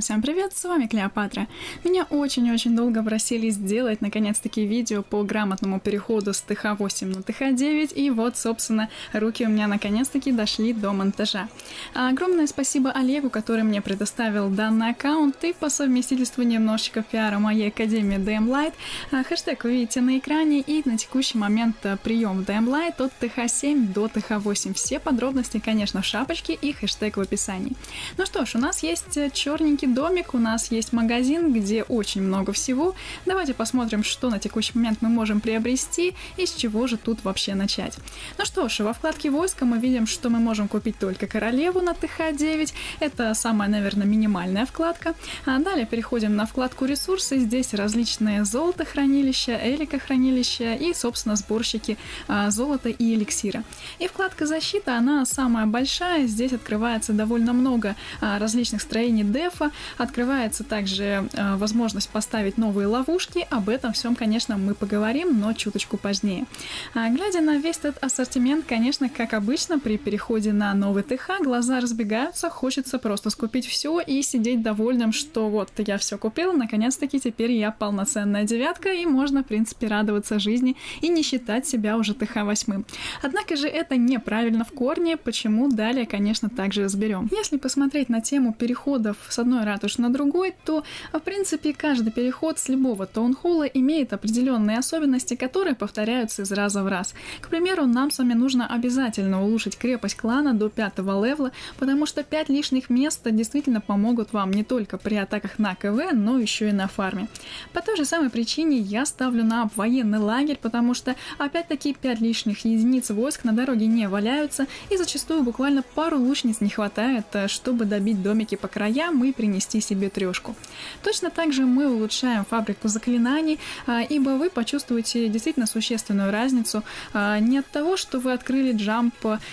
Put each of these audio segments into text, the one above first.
всем привет, с вами Клеопатра. Меня очень-очень долго просили сделать наконец-таки видео по грамотному переходу с ТХ-8 на ТХ-9, и вот, собственно, руки у меня наконец-таки дошли до монтажа. Огромное спасибо Олегу, который мне предоставил данный аккаунт, и по совместительству немножечко пиара моей академии DM Light. Хэштег вы видите на экране, и на текущий момент прием DM Light от ТХ-7 до ТХ-8. Все подробности, конечно, в шапочке и хэштег в описании. Ну что ж, у нас есть черненький домик, у нас есть магазин, где очень много всего. Давайте посмотрим, что на текущий момент мы можем приобрести и с чего же тут вообще начать. Ну что ж, во вкладке войска мы видим, что мы можем купить только королеву на ТХ-9. Это самая, наверное, минимальная вкладка. Далее переходим на вкладку ресурсы. Здесь различные золотохранилища, эликохранилища и, собственно, сборщики золота и эликсира. И вкладка защита, она самая большая. Здесь открывается довольно много различных строений дефа. Открывается также возможность поставить новые ловушки. Об этом всем, конечно, мы поговорим, но чуточку позднее. Глядя на весь этот ассортимент, конечно, как обычно, при переходе на новый ТХ глаза разбегаются, хочется просто скупить все и сидеть довольным, что вот я все купил, наконец-таки теперь я полноценная девятка, и можно, в принципе, радоваться жизни и не считать себя уже ТХ-8. Однако же это неправильно в корне, почему далее, конечно, также разберем. Если посмотреть на тему переходов с одной ратуши на другой, то, в принципе, каждый переход с любого таунхолла имеет определенные особенности, которые повторяются из раза в раз. К примеру, нам с вами нужно обязательно улучшить крепость клана до 5-го левела, потому что 5 лишних мест действительно помогут вам не только при атаках на КВ, но еще и на фарме. По той же самой причине я ставлю на военный лагерь, потому что, опять-таки, 5 лишних единиц войск на дороге не валяются, и зачастую буквально пару лучниц не хватает, чтобы добить домики по краям и принести себе трешку. Точно так же мы улучшаем фабрику заклинаний, ибо вы почувствуете действительно существенную разницу не от того, что вы открыли джамп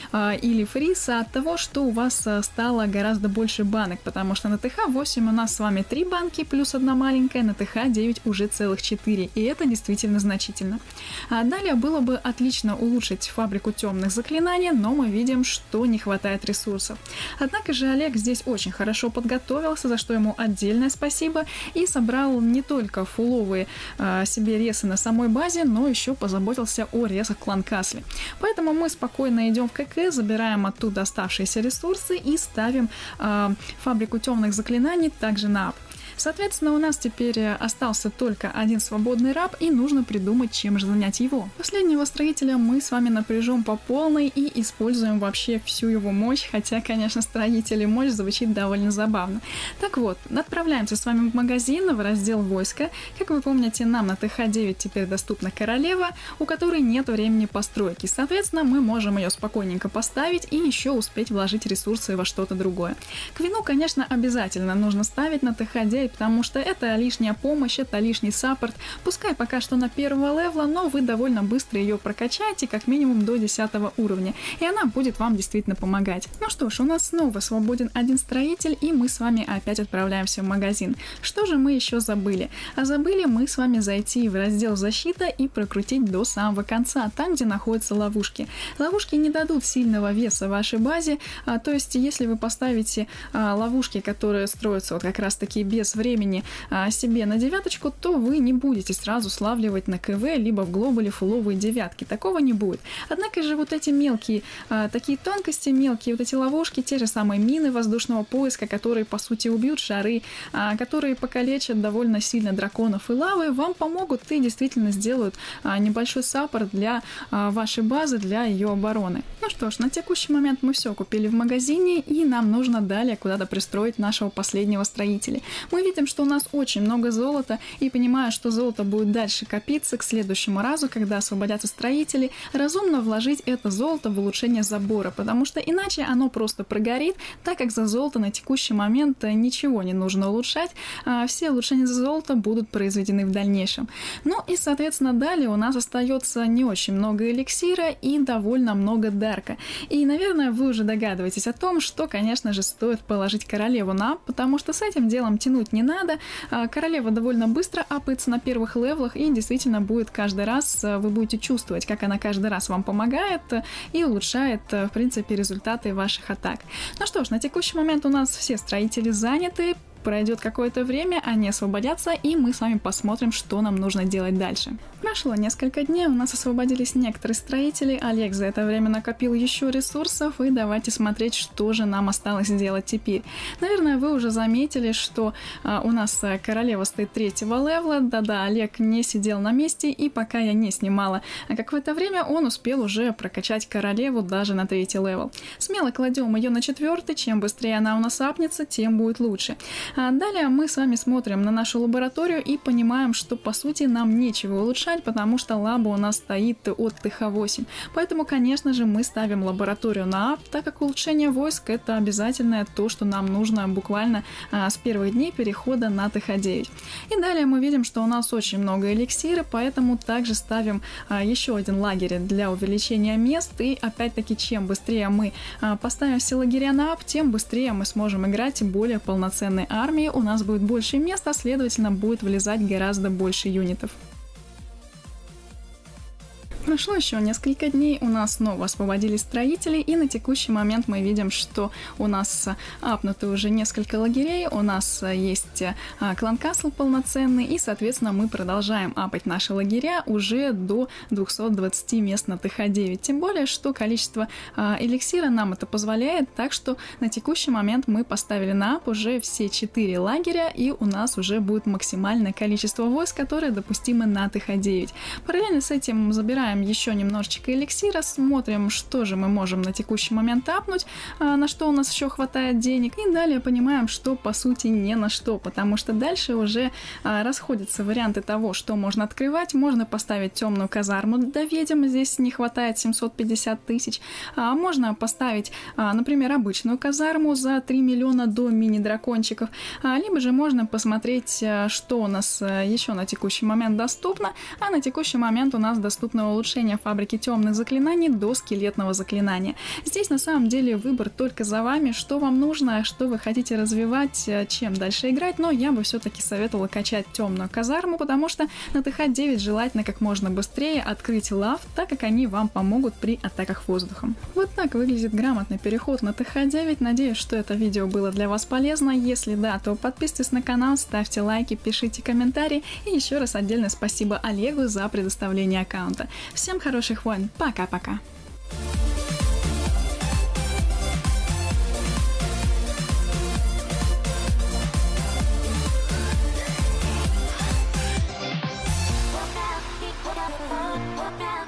или фриз, а от того, что у вас стало гораздо больше банок, потому что на ТХ-8 у нас с вами 3 банки плюс одна маленькая, на ТХ-9 уже целых 4, и это действительно значительно. Далее было бы отлично улучшить фабрику темных заклинаний, но мы видим, что не хватает ресурсов. Однако же Олег здесь очень хорошо подготовился, за что ему отдельное спасибо, и собрал не только фуловые себе ресы на самой базе, но еще позаботился о ресах клан Касли. Поэтому мы спокойно идем в КК, забираем оттуда оставшиеся ресурсы и ставим фабрику темных заклинаний также на ап. Соответственно, у нас теперь остался только один свободный раб, и нужно придумать, чем же занять его. Последнего строителя мы с вами напряжем по полной и используем вообще всю его мощь, хотя, конечно, строители мощь звучит довольно забавно. Так вот, отправляемся с вами в магазин, в раздел войска. Как вы помните, нам на ТХ-9 теперь доступна королева, у которой нет времени постройки. Соответственно, мы можем ее спокойненько поставить и еще успеть вложить ресурсы во что-то другое. Квину, конечно, обязательно нужно ставить на ТХ-9, потому что это лишняя помощь, это лишний саппорт. Пускай пока что на 1-го левела, но вы довольно быстро ее прокачаете, как минимум до 10-го уровня, и она будет вам действительно помогать. Ну что ж, у нас снова свободен один строитель, и мы с вами опять отправляемся в магазин. Что же мы еще забыли? А забыли мы с вами зайти в раздел защита и прокрутить до самого конца, там, где находятся ловушки. Ловушки не дадут сильного веса вашей базе, то есть если вы поставите ловушки, которые строятся вот как раз таки без времени себе на девяточку, то вы не будете сразу славливать на КВ, либо в глобале фуловые девятки. Такого не будет. Однако же вот эти мелкие, такие тонкости, мелкие вот эти ловушки, те же самые мины воздушного поиска, которые по сути убьют шары, которые покалечат довольно сильно драконов и лавы, вам помогут и действительно сделают небольшой саппорт для вашей базы, для ее обороны. Ну что ж, на текущий момент мы все купили в магазине, и нам нужно далее куда-то пристроить нашего последнего строителя. Мы видим, что у нас очень много золота, и понимая, что золото будет дальше копиться к следующему разу, когда освободятся строители, разумно вложить это золото в улучшение забора, потому что иначе оно просто прогорит, так как за золото на текущий момент ничего не нужно улучшать, все улучшения за золото будут произведены в дальнейшем. Ну и, соответственно, далее у нас остается не очень много эликсира и довольно много дарка. И, наверное, вы уже догадываетесь о том, что, конечно же, стоит положить королеву на ап, потому что с этим делом тянуть не надо. Королева довольно быстро апается на первых левелах, и действительно будет каждый раз, вы будете чувствовать, как она каждый раз вам помогает и улучшает, в принципе, результаты ваших атак. Ну что ж, на текущий момент у нас все строители заняты. пройдет какое-то время, они освободятся, и мы с вами посмотрим, что нам нужно делать дальше. Прошло несколько дней, у нас освободились некоторые строители, Олег за это время накопил еще ресурсов, и давайте смотреть, что же нам осталось делать теперь. Наверное, вы уже заметили, что у нас королева стоит 3-го левела, да-да, Олег не сидел на месте, и пока я не снимала какое-то время, он успел уже прокачать королеву даже на 3-й левел. Смело кладем ее на 4-й, чем быстрее она у нас апнется, тем будет лучше. Далее мы с вами смотрим на нашу лабораторию и понимаем, что по сути нам нечего улучшать, потому что лаба у нас стоит от ТХ-8. Поэтому, конечно же, мы ставим лабораторию на ап, так как улучшение войск это обязательное то, что нам нужно буквально с первых дней перехода на ТХ-9. И далее мы видим, что у нас очень много эликсира, поэтому также ставим еще один лагерь для увеличения мест. И опять-таки, чем быстрее мы поставим все лагеря на ап, тем быстрее мы сможем играть более полноценной армией. У нас будет больше места, следовательно, будет влезать гораздо больше юнитов. Прошло еще несколько дней, у нас снова освободились строители, и на текущий момент мы видим, что у нас апнуты уже несколько лагерей, у нас есть клан Касл полноценный, и, соответственно, мы продолжаем апать наши лагеря уже до 220 мест на ТХ-9. Тем более, что количество эликсира нам это позволяет, так что на текущий момент мы поставили на ап уже все 4 лагеря, и у нас уже будет максимальное количество войск, которые допустимы на ТХ-9. Параллельно с этим забираем еще немножечко эликсира, смотрим, что же мы можем на текущий момент апнуть, на что у нас еще хватает денег, и далее понимаем, что по сути не на что, потому что дальше уже расходятся варианты того, что можно открывать. Можно поставить темную казарму до ведьм, здесь не хватает 750 тысяч, можно поставить, например, обычную казарму за 3 миллиона до мини-дракончиков, либо же можно посмотреть, что у нас еще на текущий момент доступно, а на текущий момент у нас доступно улучшение фабрики темных заклинаний до скелетного заклинания. Здесь на самом деле выбор только за вами, что вам нужно, что вы хотите развивать, чем дальше играть, но я бы все-таки советовала качать темную казарму, потому что на ТХ-9 желательно как можно быстрее открыть лав, так как они вам помогут при атаках воздухом. Вот так выглядит грамотный переход на ТХ-9, надеюсь, что это видео было для вас полезно, если да, то подписывайтесь на канал, ставьте лайки, пишите комментарии, и еще раз отдельно спасибо Олегу за предоставление аккаунта. Всем хороших войн, пока-пока! Walk out,